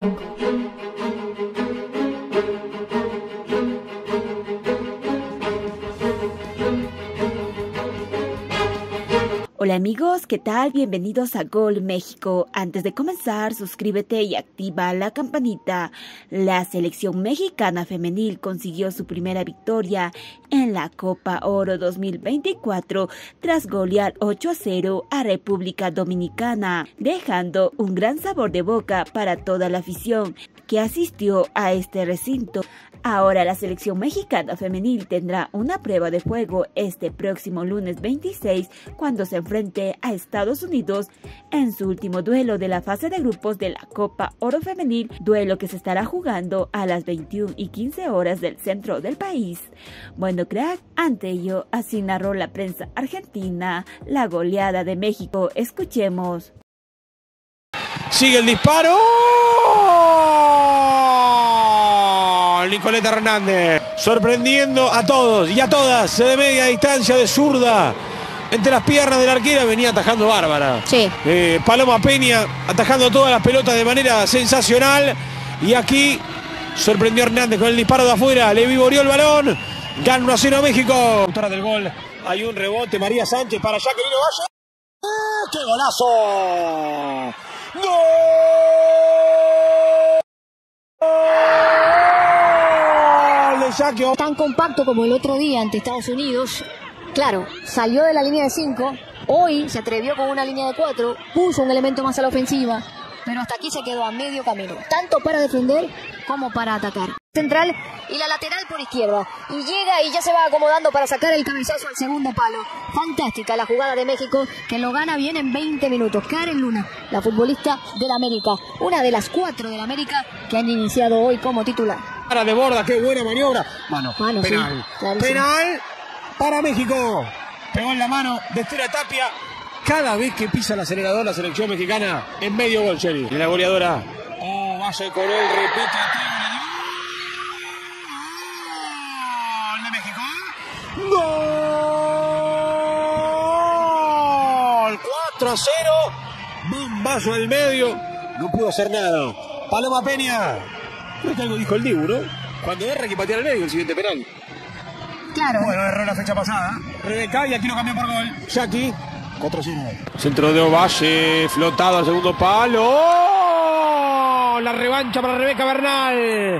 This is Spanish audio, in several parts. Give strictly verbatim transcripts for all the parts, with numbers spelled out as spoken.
Hola amigos, ¿qué tal? Bienvenidos a Gol México. Antes de comenzar, suscríbete y activa la campanita. La selección mexicana femenil consiguió su primera victoria en la Copa Oro dos mil veinticuatro tras golear ocho a cero a República Dominicana, dejando un gran sabor de boca para toda la afición que asistió a este recinto. Ahora la selección mexicana femenil tendrá una prueba de fuego este próximo lunes veintiséis cuando se enfrente a Estados Unidos en su último duelo de la fase de grupos de la Copa Oro Femenil, duelo que se estará jugando a las veintiuna y quince horas del centro del país. Bueno, crack, ante ello así narró la prensa argentina la goleada de México. Escuchemos. Sigue el disparo. Nicoleta Hernández sorprendiendo a todos y a todas de media distancia de zurda entre las piernas de la arquera. Venía atajando bárbara. Sí. Eh, Paloma Peña atajando todas las pelotas de manera sensacional. Y aquí sorprendió Hernández con el disparo de afuera. Le vivoreó el balón. Gana uno a cero a México. Autora del gol. Hay un rebote. María Sánchez para Jacqueline Ovalle. ¡Eh, ¡Qué golazo! ¡Gol! Tan compacto como el otro día ante Estados Unidos. Claro, salió de la línea de cinco. Hoy se atrevió con una línea de cuatro. Puso un elemento más a la ofensiva. Pero hasta aquí se quedó a medio camino. Tanto para defender como para atacar. Central y la lateral por izquierda. Y llega y ya se va acomodando para sacar el cabezazo al segundo palo. Fantástica la jugada de México, que lo gana bien en veinte minutos. Karen Luna, la futbolista del América. Una de las cuatro del América que han iniciado hoy como titular. Para de Borda, qué buena maniobra. Mano, mano penal. Sí, penal para México. Pegó en la mano de Estela Tapia. Cada vez que pisa el acelerador la selección mexicana, en medio gol, Cheri. Y la goleadora. Oh, Valle con él, repite. Gol de México. Gol. cuatro a cero. Bombazo del medio. No pudo hacer nada. Paloma Peña. Creo que algo dijo el Dibu, ¿no? Cuando erra hay que patear al medio el siguiente penal. Claro. Bueno, erró la fecha pasada. Rebeca y aquí lo cambió por gol. Jackie. cuatro a cero. Centro de Ovalle, flotado al segundo palo. ¡Oh! La revancha para Rebeca Bernal.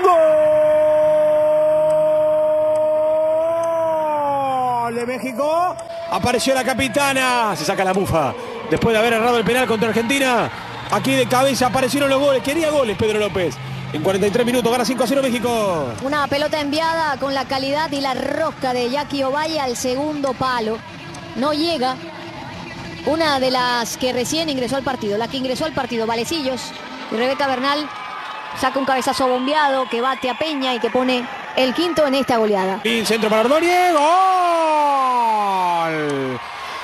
¡Gol de México! Apareció la capitana. Se saca la bufa. Después de haber errado el penal contra Argentina, aquí de cabeza aparecieron los goles. Quería goles Pedro López. En cuarenta y tres minutos gana cinco a cero México. Una pelota enviada con la calidad y la rosca de Jackie Ovalle al segundo palo. No llega. Una de las que recién ingresó al partido, la que ingresó al partido, Valecillos. Y Rebeca Bernal saca un cabezazo bombeado que bate a Peña y que pone el quinto en esta goleada. Y centro para Ordóñez. ¡Gol!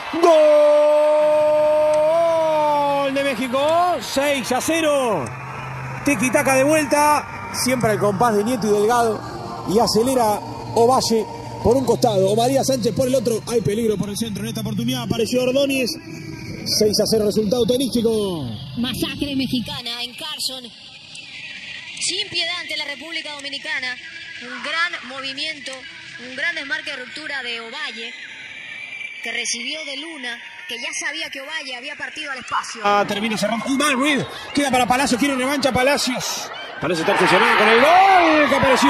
¡Gol de México! seis a cero. Tiki-taka de vuelta. Siempre al compás de Nieto y Delgado. Y acelera Ovalle por un costado, o María Sánchez por el otro. Hay peligro por el centro en esta oportunidad. Apareció Ordóñez. seis a cero resultado tenístico. Masacre mexicana en Carson. Sin piedad ante la República Dominicana. Un gran movimiento, un gran desmarque de ruptura de Ovalle, que recibió de Luna, que ya sabía que Ovalle había partido al espacio. Ah, termina cerrando. ¡Uh, mal, Ruiz! Queda para Palacios, quiere revancha Palacios. Palacios está obsesionado con el gol que apareció.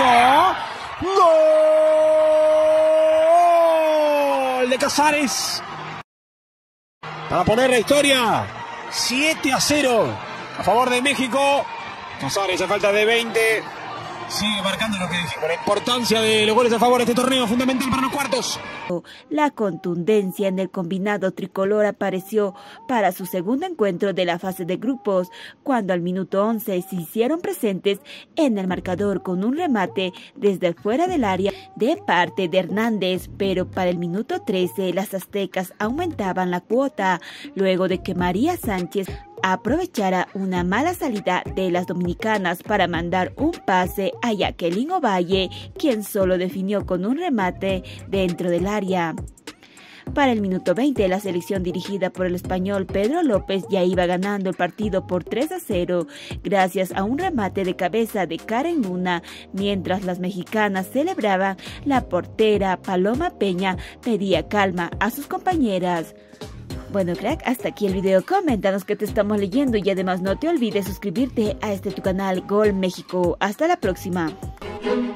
¡Gol de Casares! Para poner la historia. siete a cero a favor de México. Casares a falta de veinte. Sigue marcando lo que dijimos, la importancia de los goles a favor de este torneo, fundamental para los cuartos. La contundencia en el combinado tricolor apareció para su segundo encuentro de la fase de grupos, cuando al minuto once se hicieron presentes en el marcador con un remate desde fuera del área de parte de Hernández, pero para el minuto trece las aztecas aumentaban la cuota, luego de que María Sánchez aprovechara una mala salida de las dominicanas para mandar un pase a Jacqueline Ovalle, quien solo definió con un remate dentro del área. Para el minuto veinte, la selección dirigida por el español Pedro López ya iba ganando el partido por tres a cero, gracias a un remate de cabeza de Karen Luna. Mientras las mexicanas celebraban, la portera Paloma Peña pedía calma a sus compañeras. Bueno, crack, hasta aquí el video. Coméntanos que te estamos leyendo y además no te olvides suscribirte a este tu canal Gol México. Hasta la próxima.